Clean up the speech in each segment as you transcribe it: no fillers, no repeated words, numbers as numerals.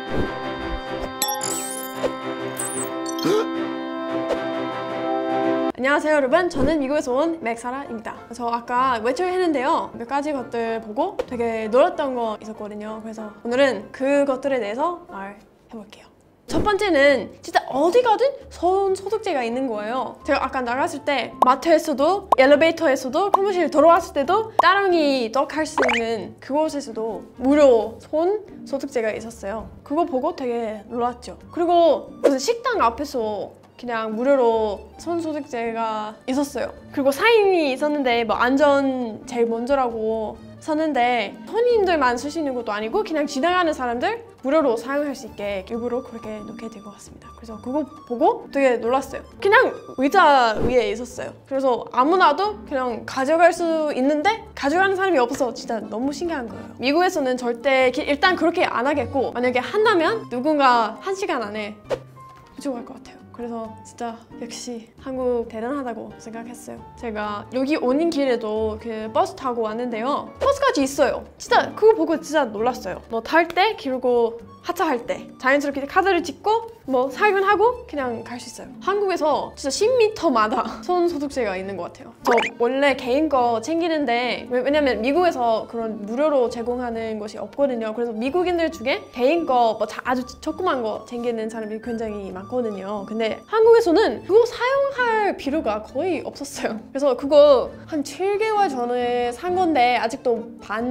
안녕하세요 여러분, 저는 미국에서 온 맥사라입니다. 저 아까 외출 했는데요, 몇 가지 것들 보고 되게 놀랐던 거 있었거든요. 그래서 오늘은 그것들에 대해서 말해볼게요. 첫 번째는 진짜 어디 가든 손 소독제가 있는 거예요. 제가 아까 나갔을 때 마트에서도 엘리베이터에서도 사무실 들어왔을 때도 따릉이 떡 할 수 있는 그곳에서도 무료 손 소독제가 있었어요. 그거 보고 되게 놀랐죠. 그리고 무슨 식당 앞에서 그냥 무료로 손 소독제가 있었어요. 그리고 사인이 있었는데 뭐 안전 제일 먼저라고 썼는데 손님들만 쓸 수 있는 것도 아니고 그냥 지나가는 사람들 무료로 사용할 수 있게 일부러 그렇게 놓게 된 것 같습니다. 그래서 그거 보고 되게 놀랐어요. 그냥 의자 위에 있었어요. 그래서 아무나도 그냥 가져갈 수 있는데 가져가는 사람이 없어서 진짜 너무 신기한 거예요. 미국에서는 절대 일단 그렇게 안 하겠고, 만약에 한다면 누군가 1시간 안에 가져갈 것 같아요. 그래서 진짜 역시 한국 대단하다고 생각했어요. 제가 여기 오는 길에도 그 버스 타고 왔는데요, 버스까지 있어요. 진짜 그거 보고 진짜 놀랐어요. 뭐 탈 때, 그리고 하차할 때 자연스럽게 카드를 찍고 뭐 살균하고 그냥 갈 수 있어요. 한국에서 진짜 10m마다 손 소독제가 있는 것 같아요. 저 원래 개인 거 챙기는데, 왜냐면 미국에서 그런 무료로 제공하는 것이 없거든요. 그래서 미국인들 중에 개인 거 뭐 아주 조그만 거 챙기는 사람이 굉장히 많거든요. 근데 한국에서는 그거 사용할 필요가 거의 없었어요. 그래서 그거 한 7개월 전에 산 건데 아직도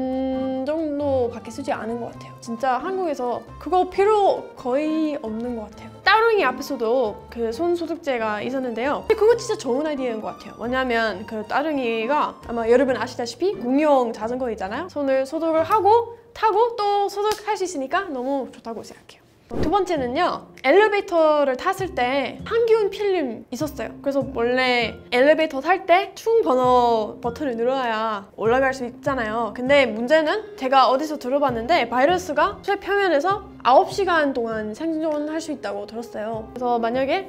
반 정도밖에 쓰지 않은 것 같아요. 진짜 한국에서 그거 필요 거의 없는 것 같아요. 따릉이 앞에서도 그 손 소독제가 있었는데요, 그거 진짜 좋은 아이디어인 것 같아요. 왜냐면 그 따릉이가 아마 여러분 아시다시피 공용 자전거 있잖아요. 손을 소독을 하고 타고 또 소독할 수 있으니까 너무 좋다고 생각해요. 두 번째는요, 엘리베이터를 탔을 때 항균 필름 있었어요. 그래서 원래 엘리베이터 탈 때 충 번호 버튼을 눌러야 올라갈 수 있잖아요. 근데 문제는 제가 어디서 들어봤는데 바이러스가 쇠 표면에서 9시간 동안 생존할 수 있다고 들었어요. 그래서 만약에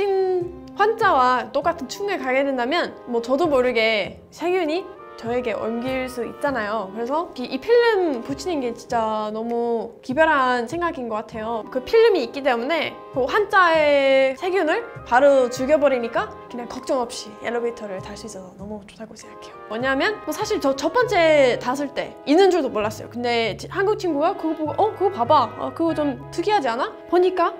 확진 환자와 똑같은 충에 가게 된다면 뭐 저도 모르게 세균이 저에게 옮길 수 있잖아요. 그래서 이 필름 붙이는 게 진짜 너무 기별한 생각인 것 같아요. 그 필름이 있기 때문에 그 환자의 세균을 바로 죽여버리니까 그냥 걱정 없이 엘리베이터를 탈 수 있어서 너무 좋다고 생각해요. 뭐냐면 사실 저 첫 번째 탔을 때 있는 줄도 몰랐어요. 근데 한국 친구가 그거 보고 그거 봐봐, 그거 좀 특이하지 않아? 보니까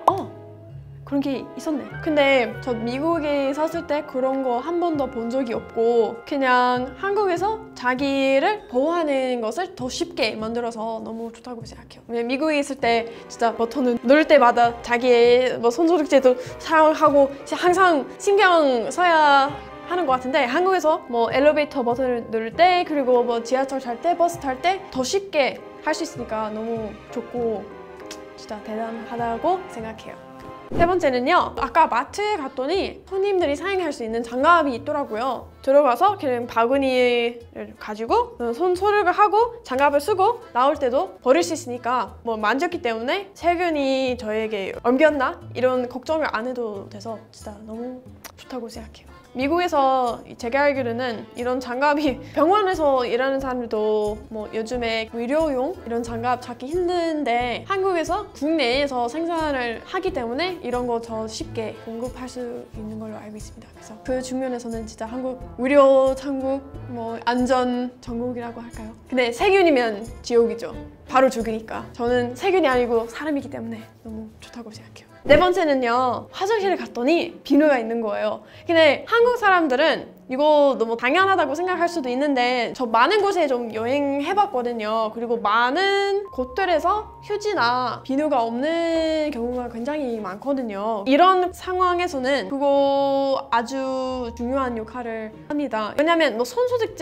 그런 게 있었네. 근데 저 미국에 있었을 때 그런 거 한 번도 본 적이 없고, 그냥 한국에서 자기를 보호하는 것을 더 쉽게 만들어서 너무 좋다고 생각해요. 왜냐면 미국에 있을 때 진짜 버튼을 누를 때마다 자기의 뭐 손소독제도 사용하고 항상 신경 써야 하는 것 같은데, 한국에서 뭐 엘리베이터 버튼을 누를 때, 그리고 뭐 지하철 탈 때, 버스 탈 때 더 쉽게 할 수 있으니까 너무 좋고 진짜 대단하다고 생각해요. 세 번째는요, 아까 마트에 갔더니 손님들이 사용할 수 있는 장갑이 있더라고요. 들어가서 그냥 바구니를 가지고 손 소독을 하고 장갑을 쓰고 나올 때도 버릴 수 있으니까 뭐 만졌기 때문에 세균이 저에게 옮겼나? 이런 걱정을 안 해도 돼서 진짜 너무 좋다고 생각해요. 미국에서 제가 알기로는 이런 장갑이 병원에서 일하는 사람들도 뭐 요즘에 의료용 이런 장갑 찾기 힘든데, 한국에서 국내에서 생산을 하기 때문에 이런 거 더 쉽게 공급할 수 있는 걸로 알고 있습니다. 그래서 그 측면에서는 진짜 한국 의료 천국, 뭐 안전 전국이라고 할까요? 근데 세균이면 지옥이죠. 바로 죽으니까. 저는 세균이 아니고 사람이기 때문에 너무 좋다고 생각해요. 네 번째는요, 화장실에 갔더니 비누가 있는 거예요. 근데 한국 사람들은 이거 너무 당연하다고 생각할 수도 있는데, 저 많은 곳에 좀 여행해봤거든요. 그리고 많은 곳들에서 휴지나 비누가 없는 경우가 굉장히 많거든요. 이런 상황에서는 그거 아주 중요한 역할을 합니다. 왜냐면 뭐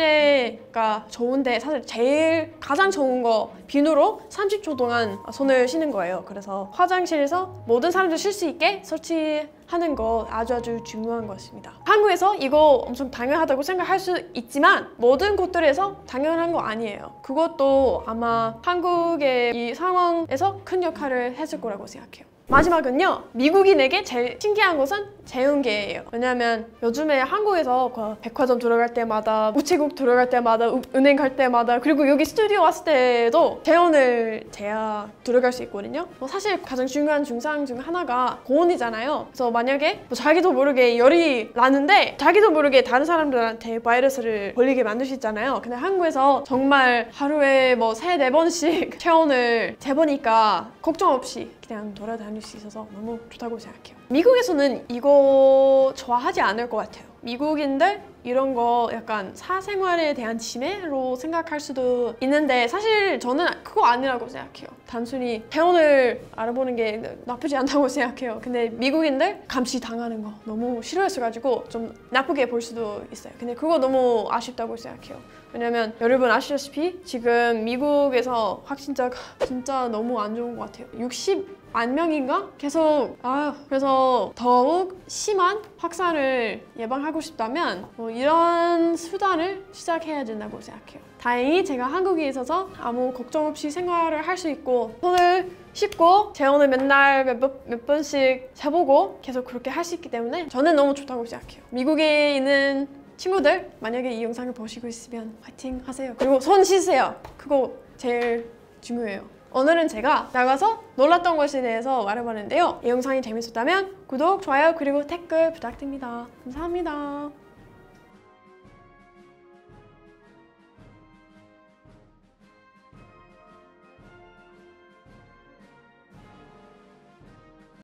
손소독제가 좋은데 사실 제일 가장 좋은 거 비누로 30초 동안 손을 씻는 거예요. 그래서 화장실에서 모든 사람들 쉴 수 있게 설치하는 거 아주 중요한 것입니다. 한국에서 이거 엄청 당연하다고 생각할 수 있지만 모든 곳들에서 당연한 거 아니에요. 그것도 아마 한국의 이 상황에서 큰 역할을 했을 거라고 생각해요. 마지막은요, 미국인에게 제일 신기한 것은 재운계예요. 왜냐면 요즘에 한국에서 그 백화점 들어갈 때마다, 우체국 들어갈 때마다, 은행 갈 때마다, 그리고 여기 스튜디오 왔을 때도 재운을 재야 들어갈 수 있거든요. 사실 가장 중요한 증상 중 하나가 고온이잖아요. 그래서 만약에 자기도 모르게 열이 나는데 자기도 모르게 다른 사람들한테 바이러스를 걸리게 만들 수 있잖아요. 근데 한국에서 정말 하루에 뭐 3-4번씩 체온을 재보니까 걱정 없이 그냥 돌아다닐 수 있어서 너무 좋다고 생각해요. 미국에서는 이거 좋아하지 않을 것 같아요. 미국인들 이런 거 약간 사생활에 대한 침해로 생각할 수도 있는데 사실 저는 그거 아니라고 생각해요. 단순히 체온을 알아보는 게 나쁘지 않다고 생각해요. 근데 미국인들 감시 당하는 거 너무 싫어했어가지고 좀 나쁘게 볼 수도 있어요. 근데 그거 너무 아쉽다고 생각해요. 왜냐면 여러분 아시다시피 지금 미국에서 확진자가 진짜 너무 안 좋은 것 같아요. 60만 명인가? 계속 그래서 더욱 심한 확산을 예방하고 싶다면 이런 수단을 시작해야 된다고 생각해요. 다행히 제가 한국에 있어서 아무 걱정 없이 생활을 할 수 있고 손을 씻고 재온을 맨날 몇 번씩 재보고 계속 그렇게 할 수 있기 때문에 저는 너무 좋다고 생각해요. 미국에 있는 친구들 만약에 이 영상을 보시고 있으면 화이팅 하세요. 그리고 손 씻으세요. 그거 제일 중요해요. 오늘은 제가 나가서 놀랐던 것에 대해서 말해봤는데요. 이 영상이 재밌었다면 구독, 좋아요, 그리고 댓글 부탁드립니다. 감사합니다.